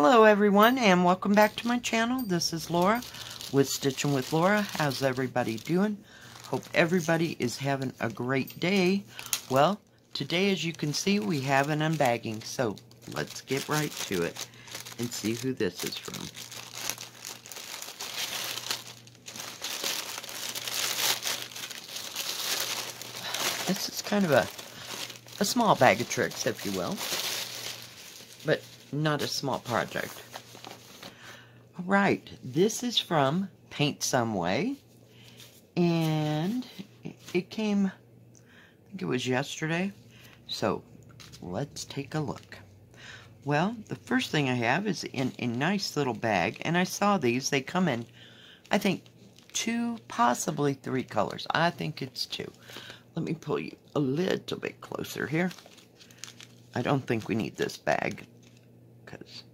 Hello everyone, and welcome back to my channel. This is Laura with Stitching with Laura. How's everybody doing? Hope everybody is having a great day. Well, today as you can see we have an unbagging, so let's get right to it and see who this is from. This is kind of a small bag of tricks, if you will, but not a small project. Alright, this is from PaintSomeWay, and it came, I think it was yesterday, so let's take a look. Well, the first thing I have is in a nice little bag, and I saw these. They come in, I think, 2, possibly 3 colors. I think it's 2. Let me pull you a little bit closer here. I don't think we need this bag, because,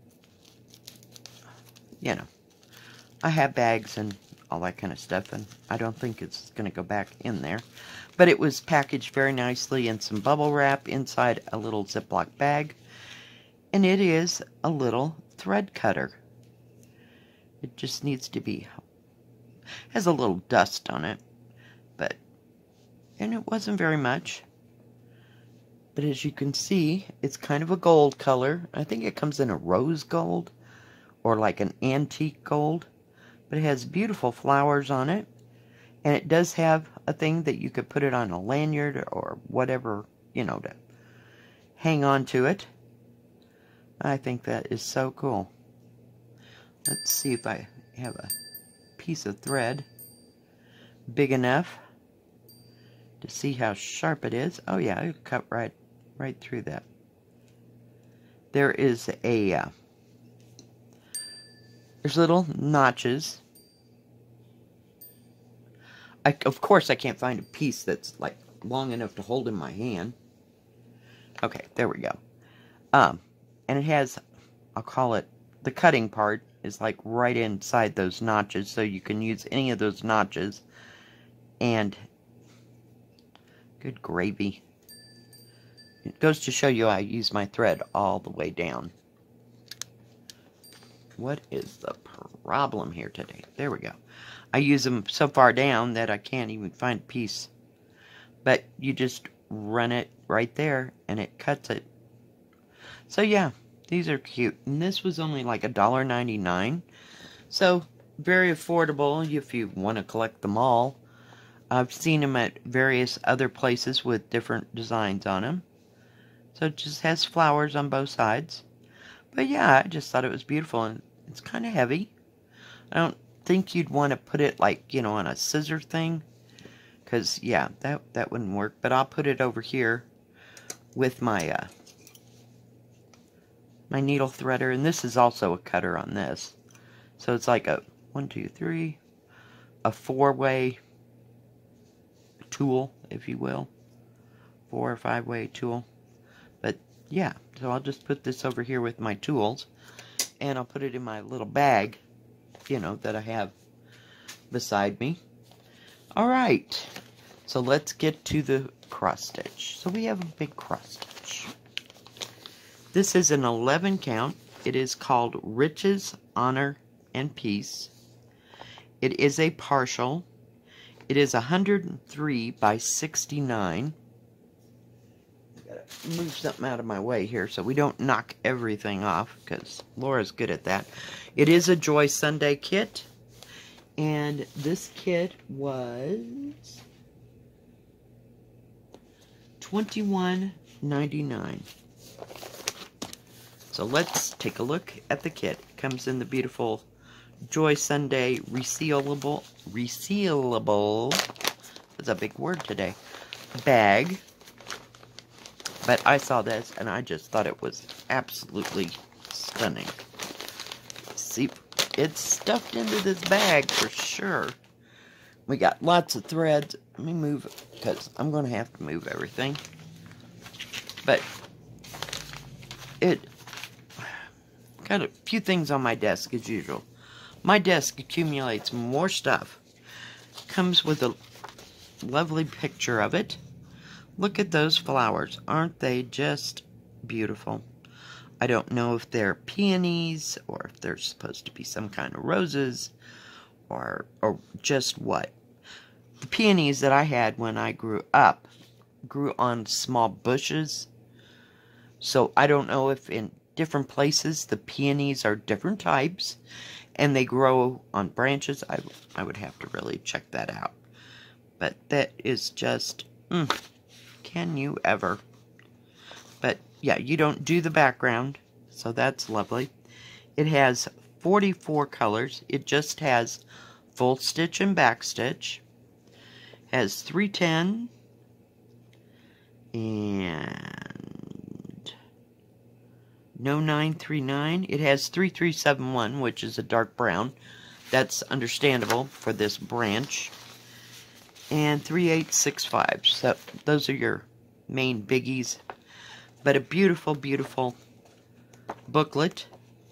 you know, I have bags and all that kind of stuff, and I don't think it's going to go back in there. But it was packaged very nicely in some bubble wrap inside a little Ziploc bag, and it is a little thread cutter. It just needs to be, has a little dust on it, and it wasn't very much. But as you can see, it's kind of a gold color. I think it comes in a rose gold or like an antique gold. But it has beautiful flowers on it. And it does have a thing that you could put it on a lanyard or whatever, you know, to hang on to it. I think that is so cool. Let's see if I have a piece of thread big enough to see how sharp it is. Oh yeah, it cut right through that. There is there's little notches. Of course I can't find a piece that's like long enough to hold in my hand. Okay, there we go. And it has, I'll call it, the cutting part is like right inside those notches, so you can use any of those notches. And good gravy. It goes to show you I use my thread all the way down. What is the problem here today? There we go. I use them so far down that I can't even find a piece. But you just run it right there and it cuts it. So yeah, these are cute. And this was only like $1.99. So very affordable if you want to collect them all. I've seen them at various other places with different designs on them. So it just has flowers on both sides. But yeah, I just thought it was beautiful, and it's kind of heavy. I don't think you'd want to put it like, you know, on a scissor thing. Because, yeah, that wouldn't work. But I'll put it over here with my, my needle threader. And this is also a cutter on this. So it's like a 1, 2, 3, a 4-way tool, if you will. 4 or 5-way tool. But yeah, so I'll just put this over here with my tools, and I'll put it in my little bag, you know, that I have beside me. Alright, so let's get to the cross stitch. So we have a big cross stitch. This is an 11 count. It is called Riches, Honor, and Peace. It is a partial. It is 103 by 69. I gotta move something out of my way here so we don't knock everything off, because Laura's good at that. It is a Joy Sunday kit, and this kit was $21.99. So let's take a look at the kit. It comes in the beautiful Joy Sunday resealable, that's a big word today, bag. But I saw this and I just thought it was absolutely stunning. See, it's stuffed into this bag for sure. We got lots of threads. Let me move it, because I'm going to have to move everything. But it got a few things on my desk as usual. My desk accumulates more stuff. Comes with a lovely picture of it. Look at those flowers. Aren't they just beautiful? I don't know if they're peonies or if they're supposed to be some kind of roses or just what. The peonies that I had when I grew up grew on small bushes. So I don't know if in different places the peonies are different types and they grow on branches. I would have to really check that out. But that is just, can you ever? But yeah, you don't do the background, so that's lovely. It has 44 colors. It just has full stitch and back stitch. Has 310 and no 939. It has 3371, which is a dark brown. That's understandable for this branch. And 3865. So those are your main biggies. But a beautiful, beautiful booklet.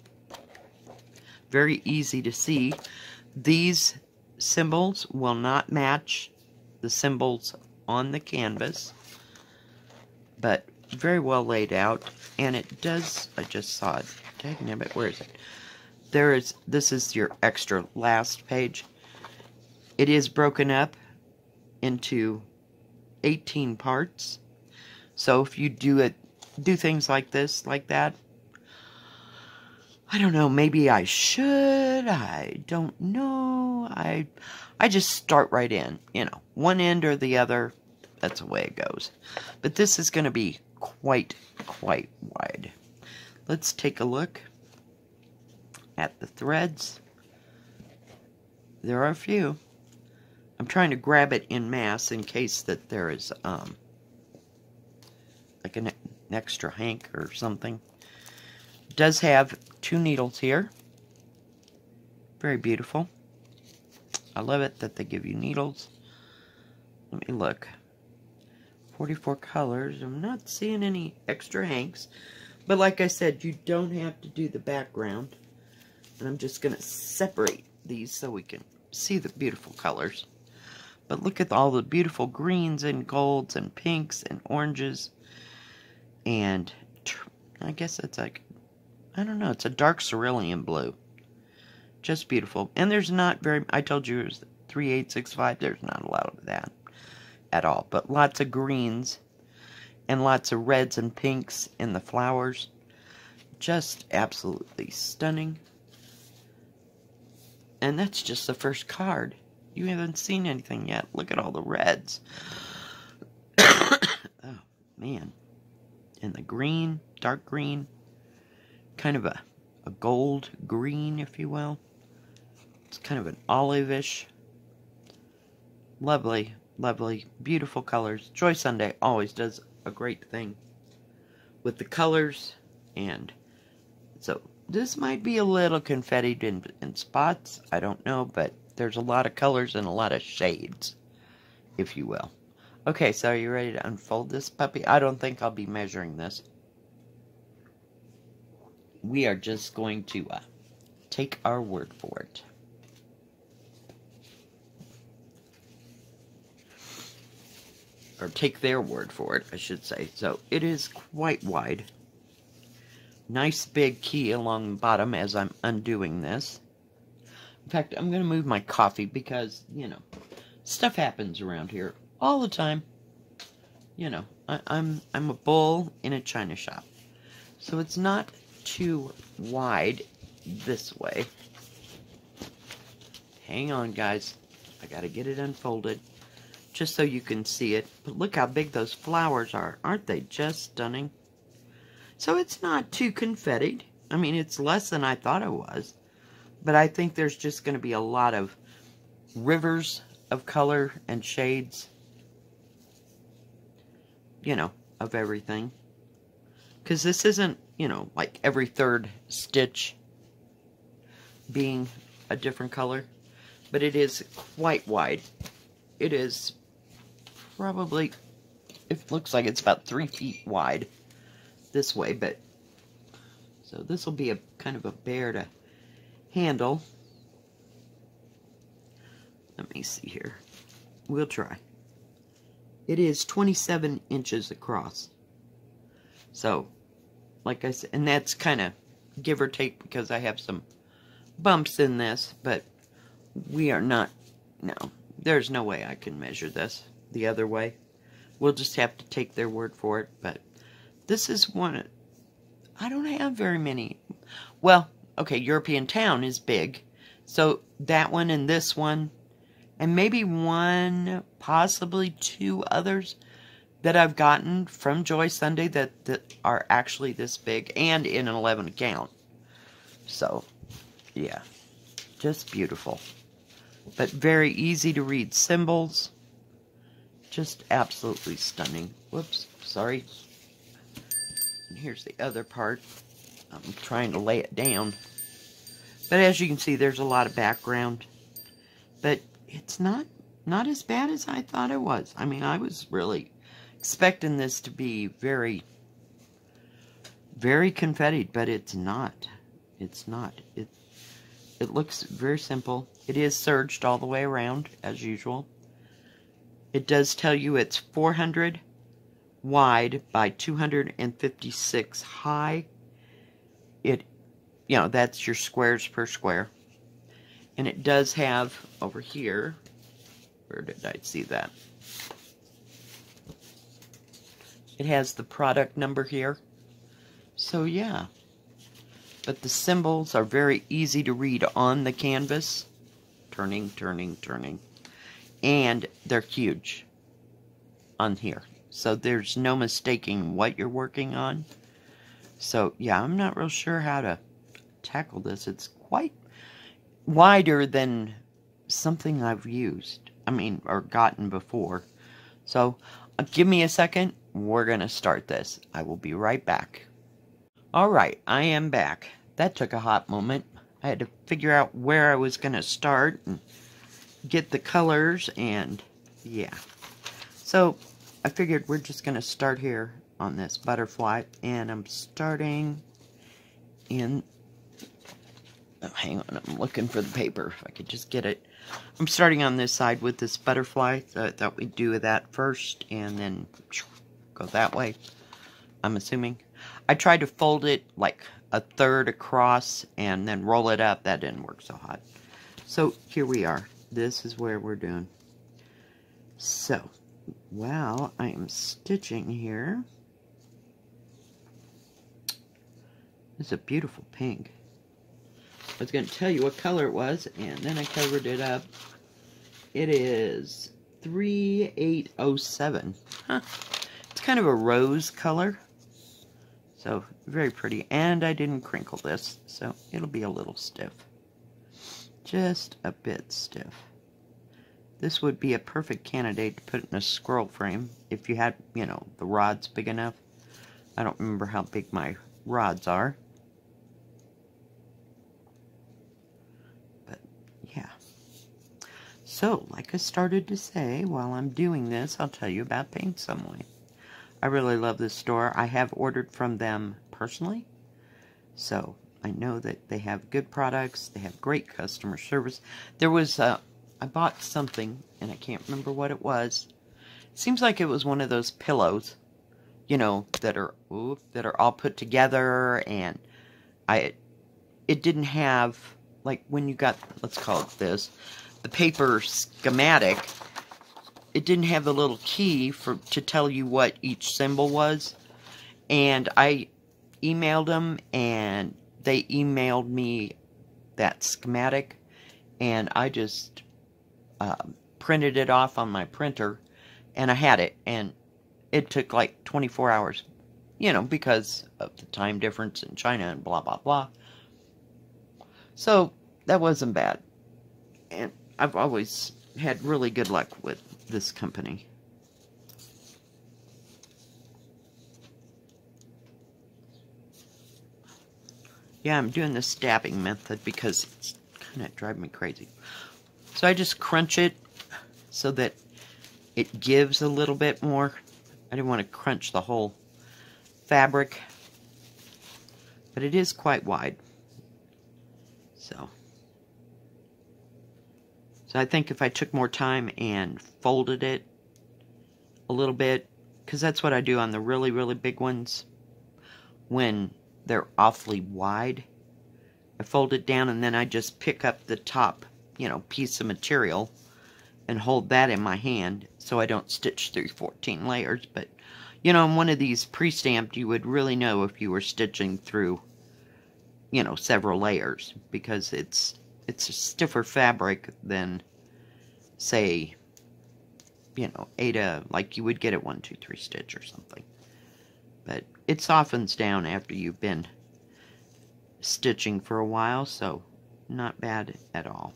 Very easy to see. These symbols will not match the symbols on the canvas, but very well laid out. And it does, I just saw it. Dagnabbit, where is it? This is your extra last page. It is broken up into 18 parts. So if you do things like this, like that, I don't know, maybe I should, I don't know, I just start right in, you know, one end or the other, that's the way it goes. But this is going to be quite wide. Let's take a look at the threads. There are a few. I'm trying to grab it in mass in case that there is, like an extra hank or something. It does have 2 needles here. Very beautiful. I love it that they give you needles. Let me look. 44 colors. I'm not seeing any extra hanks. But like I said, you don't have to do the background. And I'm just going to separate these so we can see the beautiful colors. But look at all the beautiful greens and golds and pinks and oranges. And I guess it's like, I don't know, it's a dark cerulean blue. Just beautiful. And there's not very, I told you it was 3865, there's not a lot of that at all. But lots of greens and lots of reds and pinks in the flowers. Just absolutely stunning. And that's just the first card. You haven't seen anything yet. Look at all the reds. Oh, man. And the green, dark green, kind of a gold green, if you will. It's kind of an olive-ish. Lovely, lovely, beautiful colors. Joy Sunday always does a great thing with the colors. And so this might be a little confettied in spots. I don't know, but there's a lot of colors and a lot of shades, if you will. Okay, so are you ready to unfold this puppy? I don't think I'll be measuring this. We are just going to take our word for it. Or take their word for it, I should say. So, it is quite wide. Nice big key along the bottom as I'm undoing this. In fact, I'm going to move my coffee because, you know, stuff happens around here all the time. You know, I'm a bull in a china shop. So it's not too wide this way. Hang on, guys. I got to get it unfolded just so you can see it. But look how big those flowers are. Aren't they just stunning? So it's not too confettied. I mean, it's less than I thought it was. But I think there's just going to be a lot of rivers of color and shades, you know, of everything. Because this isn't, you know, like every third stitch being a different color. But it is quite wide. It is probably, it looks like it's about 3 feet wide this way. But, so this will be a kind of a bear to handle. Let me see here. We'll try. It is 27 inches across. So, like I said, and that's kind of give or take because I have some bumps in this, but we are not, no, there's no way I can measure this the other way. We'll just have to take their word for it, but this is one, I don't have very many. Well, okay, European Town is big, so that one and this one, and maybe one, possibly two others that I've gotten from Joy Sunday that are actually this big and in an 11 count. So, yeah, just beautiful. But very easy to read symbols. Just absolutely stunning. Whoops, sorry. And here's the other part. I'm trying to lay it down. But as you can see, there's a lot of background. But it's not as bad as I thought it was. I mean, I was really expecting this to be very, very confettied, but it's not. It's not. It looks very simple. It is serged all the way around, as usual. It does tell you it's 400 wide by 256 high. You know, that's your squares per square. And it does have over here, where did I see that? It has the product number here. So yeah. But the symbols are very easy to read on the canvas. Turning, turning, turning. And they're huge on here. So there's no mistaking what you're working on. So yeah, I'm not real sure how to tackle this. It's quite wider than something I've used. I mean, or gotten before. So give me a second. We're going to start this. I will be right back. Alright, I am back. That took a hot moment. I had to figure out where I was going to start and get the colors and yeah. So I figured we're just going to start here on this butterfly, and I'm starting in, oh, hang on, I'm looking for the paper if I could just get it. I'm starting on this side with this butterfly, so I thought we'd do that first and then go that way, I'm assuming. I tried to fold it like a third across and then roll it up. That didn't work so hot. So here we are. This is where we're doing. So, while I am stitching here, this is a beautiful pink. I was going to tell you what color it was, and then I covered it up. It is 3807. Huh. It's kind of a rose color. So, very pretty. And I didn't crinkle this, so it'll be a little stiff. Just a bit stiff. This would be a perfect candidate to put in a scroll frame if you had, you know, the rods big enough. I don't remember how big my rods are. But, yeah. So, like I started to say, while I'm doing this, I'll tell you about PaintSomeWay. I really love this store. I have ordered from them personally. So, I know that they have good products. They have great customer service. There was, I bought something, and I can't remember what it was. It seems like it was one of those pillows, you know, that are all put together, and it didn't have, like, when you got, let's call it this, the paper schematic, it didn't have the little key to tell you what each symbol was. And I emailed them, and they emailed me that schematic, and I just printed it off on my printer, and I had it, and it took like 24 hours, you know, because of the time difference in China and blah, blah, blah. So, that wasn't bad. And I've always had really good luck with this company. Yeah, I'm doing the stabbing method because it's kind of driving me crazy. So I just crunch it so that it gives a little bit more. I didn't want to crunch the whole fabric, but it is quite wide. So I think if I took more time and folded it a little bit, because that's what I do on the really, really big ones. When they're awfully wide. I fold it down and then I just pick up the top, you know, piece of material and hold that in my hand so I don't stitch through 14 layers. But, you know, in one of these pre-stamped, you would really know if you were stitching through, you know, several layers, because it's a stiffer fabric than, say, you know, like you would get at 1, 2, 3 stitch or something. But it softens down after you've been stitching for a while, so not bad at all.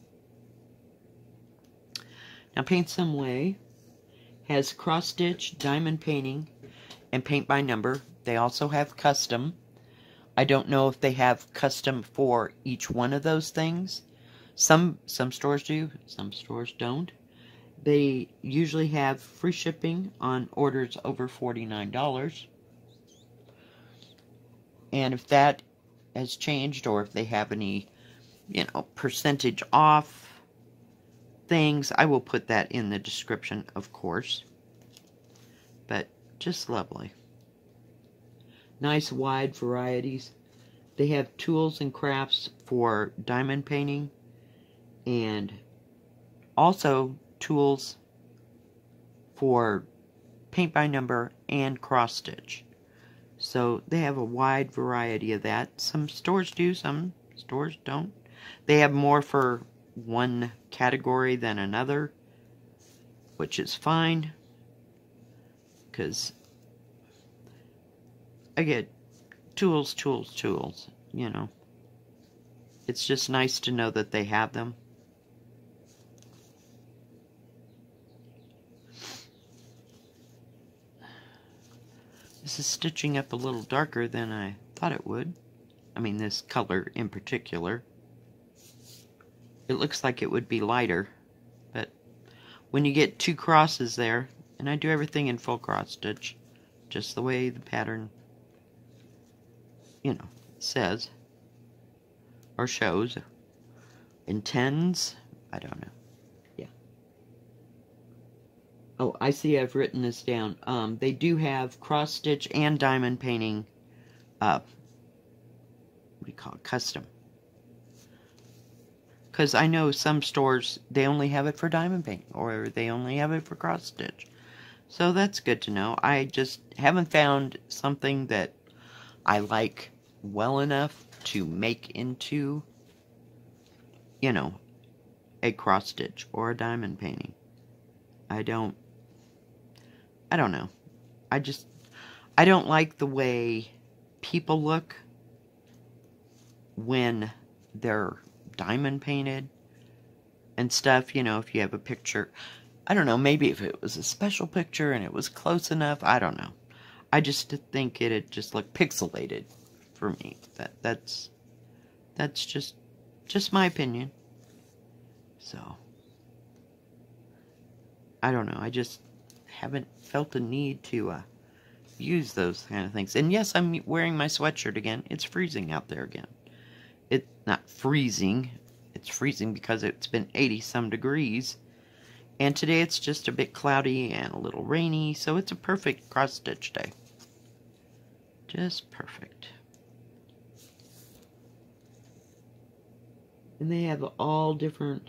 Now, PaintSomeWay has cross stitch, diamond painting, and paint by number. They also have custom. I don't know if they have custom for each one of those things. Some stores do, some stores don't. They usually have free shipping on orders over $49. And if that has changed, or if they have any, you know, percentage off things, I will put that in the description, of course. But just lovely. Nice wide varieties. They have tools and crafts for diamond painting, and also tools for paint by number and cross stitch. So they have a wide variety of that. Some stores do, some stores don't. They have more for one category than another, which is fine, because I get tools, you know. It's just nice to know that they have them. This is stitching up a little darker than I thought it would. I mean, this color in particular. It looks like it would be lighter, but when you get 2 crosses there, and I do everything in full cross stitch, just the way the pattern, you know, says, or shows, intends, I don't know. Yeah. Oh, I see I've written this down. They do have cross stitch and diamond painting, what do you call it, custom. Because I know some stores, they only have it for diamond painting, or they only have it for cross stitch. So that's good to know. I just haven't found something that I like well enough to make into, you know, a cross stitch or a diamond painting. I don't know. I don't like the way people look when they're diamond painted and stuff. You know, if you have a picture, I don't know, maybe if it was a special picture and it was close enough, I don't know. I just think it'd just look pixelated for me. That's just my opinion. So I don't know, I just haven't felt the need to use those kind of things. And yes, I'm wearing my sweatshirt again. It's freezing out there again. It's not freezing. It's freezing because it's been 80-some degrees. And today it's just a bit cloudy and a little rainy, so it's a perfect cross-stitch day. Just perfect. And they have all different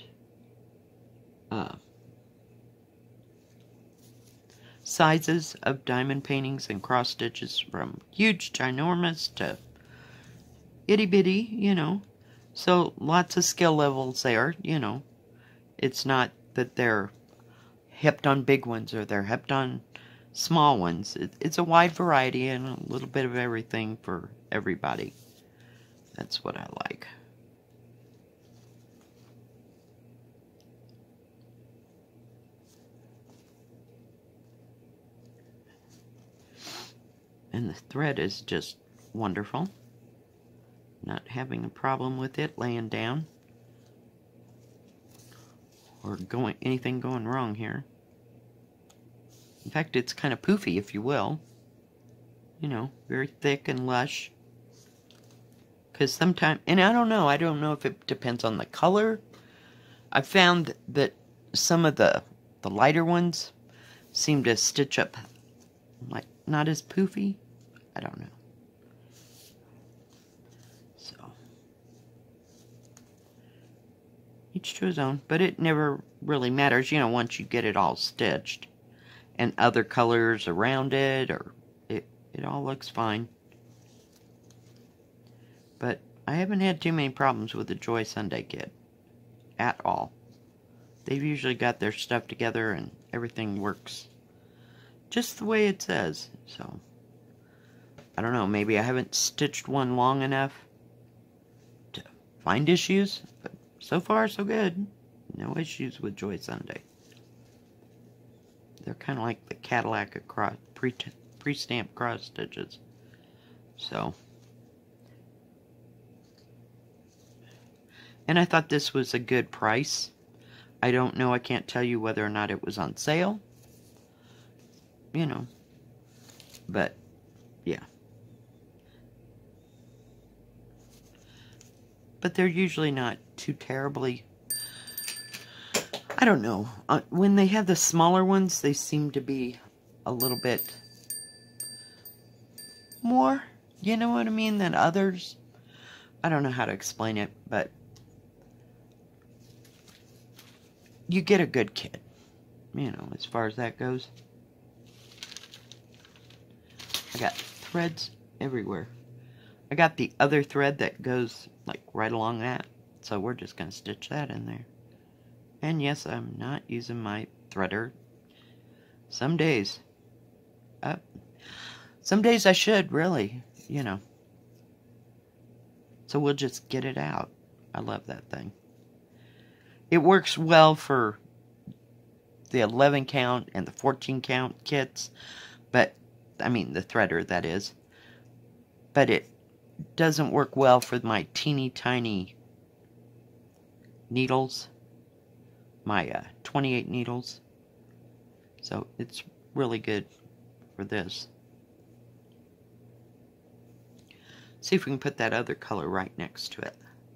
sizes of diamond paintings and cross stitches, from huge, ginormous to itty-bitty, you know. So lots of skill levels there, you know. It's not that they're hipped on big ones or they're hipped on small ones. It's a wide variety and a little bit of everything for everybody. That's what I like. And the thread is just wonderful. Not having a problem with it laying down or anything going wrong here. In fact, it's kind of poofy, if you will. You know, very thick and lush. Because sometimes, and I don't know if it depends on the color. I found that some of the lighter ones seem to stitch up like not as poofy. I don't know. Each to his own, but it never really matters, you know, once you get it all stitched. And other colors around it, or it all looks fine. But I haven't had too many problems with the Joy Sunday kit. At all. They've usually got their stuff together and everything works just the way it says. So, I don't know, maybe I haven't stitched one long enough to find issues, but so far so good. No issues with Joy Sunday. They're kind of like the Cadillac pre-stamped cross stitches. So, and I thought this was a good price. I don't know, I can't tell you whether or not it was on sale. You know, but yeah. But they're usually not too terribly, I don't know. When they have the smaller ones, they seem to be a little bit more, you know what I mean, than others. I don't know how to explain it, but you get a good kit, you know, as far as that goes. I got threads everywhere. I got the other thread that goes like right along that, so we're just going to stitch that in there. And yes, I'm not using my threader. Some days I should, really, you know. So we'll just get it out. I love that thing. It works well for the 11 count and the 14 count kits, but, I mean the threader, that is. But it doesn't work well for my teeny tiny needles. My 28 needles. So it's really good for this. See if we can put that other color right next to it.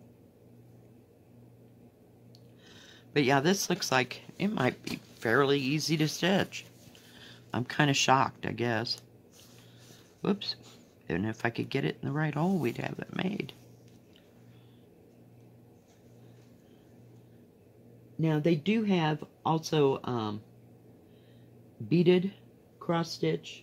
But yeah, this looks like it might be fairly easy to stitch. I'm kind of shocked, I guess. Whoops. And if I could get it in the right hole, we'd have it made. Now, they do have also beaded cross stitch.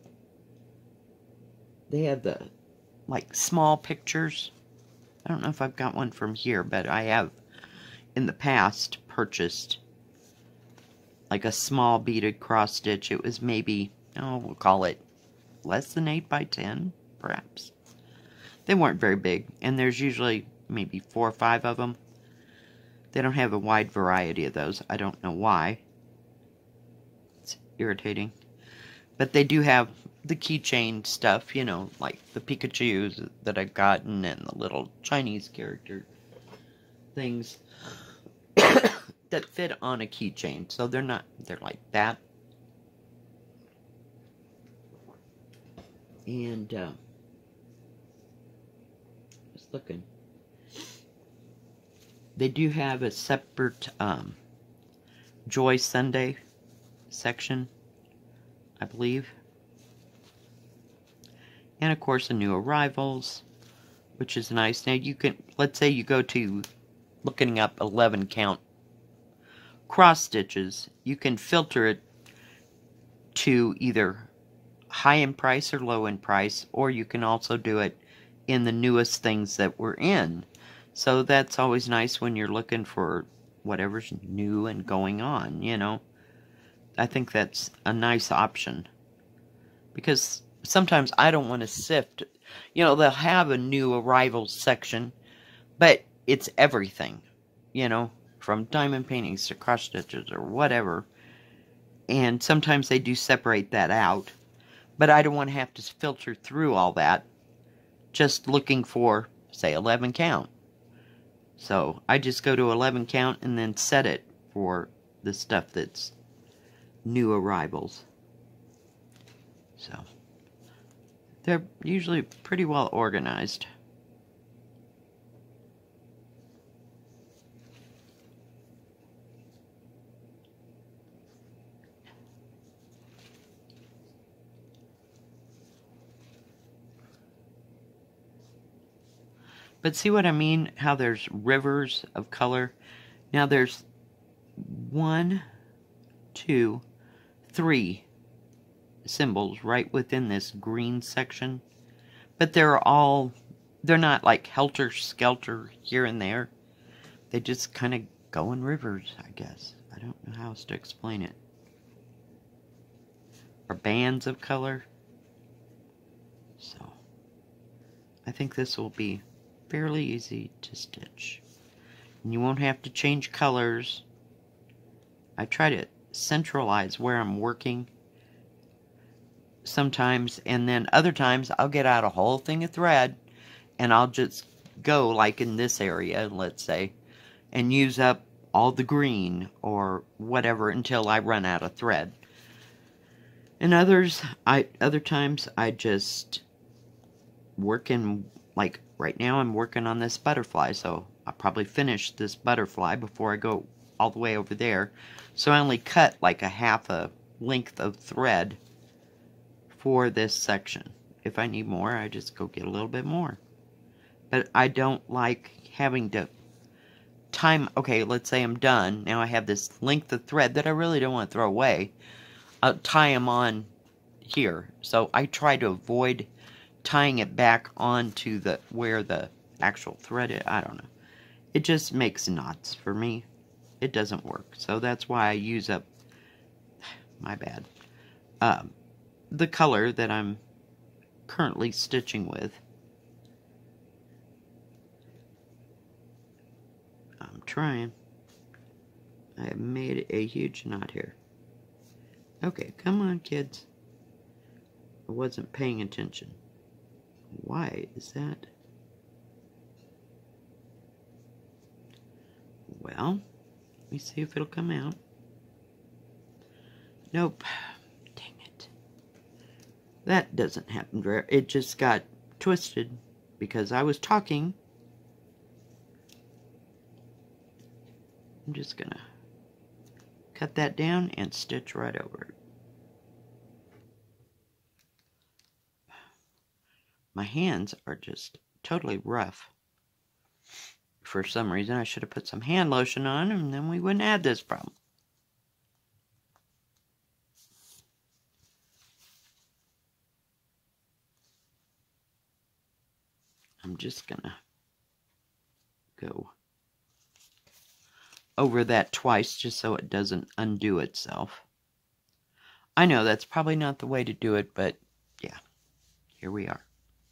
They have the, like, small pictures. I don't know if I've got one from here, but I have, in the past, purchased, like, a small beaded cross stitch. It was maybe, oh, we'll call it less than 8 by 10, perhaps. They weren't very big, and there's usually maybe 4 or 5 of them. They don't have a wide variety of those. I don't know why. It's irritating. But they do have the keychain stuff, you know, like the Pikachus that I've gotten and the little Chinese character things that fit on a keychain. So they're like that. And, just looking. They do have a separate Joy Sunday section, I believe. And of course the new arrivals, which is nice. Now you can, let's say you go to looking up 11 count cross stitches, you can filter it to either high in price or low in price, or you can also do it in the newest things that we're in. So that's always nice when you're looking for whatever's new and going on, you know. I think that's a nice option. Because sometimes I don't want to sift. You know, they'll have a new arrivals section, but it's everything, you know, from diamond paintings to cross stitches or whatever. And sometimes they do separate that out. But I don't want to have to filter through all that just looking for, say, 11 count. So I just go to 11 count and then set it for the stuff that's new arrivals. So they're usually pretty well organized. But see what I mean? How there's rivers of color. Now there's 1, 2, 3 symbols right within this green section. But they're not like helter-skelter here and there. They just kind of go in rivers, I guess. I don't know how else to explain it. Or bands of color. So, I think this will be fairly easy to stitch. And you won't have to change colors. I try to centralize where I'm working sometimes, and then other times I'll get out a whole thing of thread and I'll just go like in this area, let's say, and use up all the green or whatever until I run out of thread. And other times I just work in, like right now I'm working on this butterfly, so I'll probably finish this butterfly before I go all the way over there. So I only cut like a half a length of thread for this section. If I need more, I just go get a little bit more. But I don't like having to time, okay, let's say I'm done. Now I have this length of thread that I really don't want to throw away. I'll tie them on here. So I try to avoid tying it back onto where the actual thread is. I don't know. It just makes knots for me. It doesn't work. So that's why I use up, my bad, the color that I'm currently stitching with. I'm trying. I have made a huge knot here. Okay, come on, kids. I wasn't paying attention. Why is that? Well, let me see if it'll come out. Nope. Dang it. That doesn't happen very. It just got twisted because I was talking. I'm just gonna cut that down and stitch right over it. My hands are just totally rough. For some reason, I should have put some hand lotion on, and then we wouldn't have this problem. I'm just gonna go over that twice just so it doesn't undo itself. I know that's probably not the way to do it, but yeah, here we are.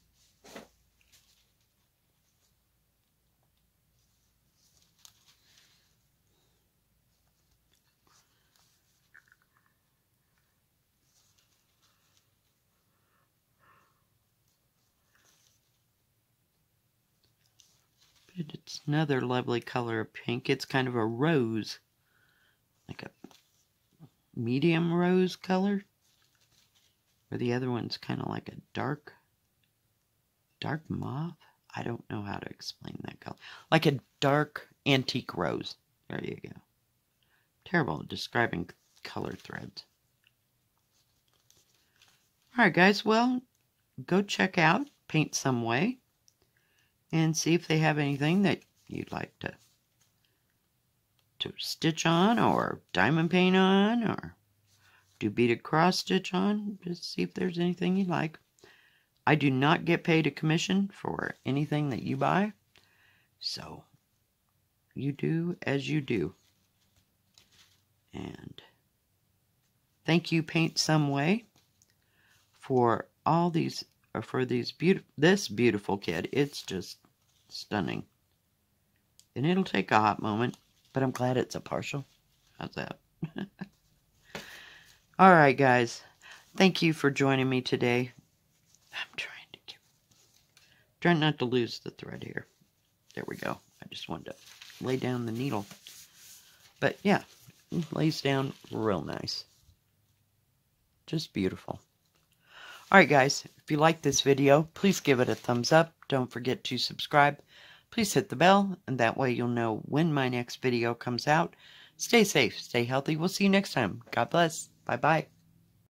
It's another lovely color of pink. It's kind of a rose, like a medium rose color. Or the other one's kind of like a dark mauve. I don't know how to explain that color. Like a dark antique rose. There you go. Terrible at describing color threads. Alright guys, well, go check out PaintSomeWay and see if they have anything that you'd like to stitch on, or diamond paint on, or do beaded cross stitch on. Just see if there's anything you like. I do not get paid a commission for anything that you buy, so you do as you do. And thank you, PaintSomeWay, for all these, or for this beautiful kit. It's just stunning. And it'll take a hot moment, but I'm glad it's a partial. How's that? Alright guys, thank you for joining me today. I'm trying not to lose the thread here. There we go. I just wanted to lay down the needle. But yeah, it lays down real nice. Just beautiful. Alright guys, if you like this video, please give it a thumbs up. Don't forget to subscribe. Please hit the bell, and that way you'll know when my next video comes out. Stay safe, stay healthy. We'll see you next time. God bless. Bye-bye.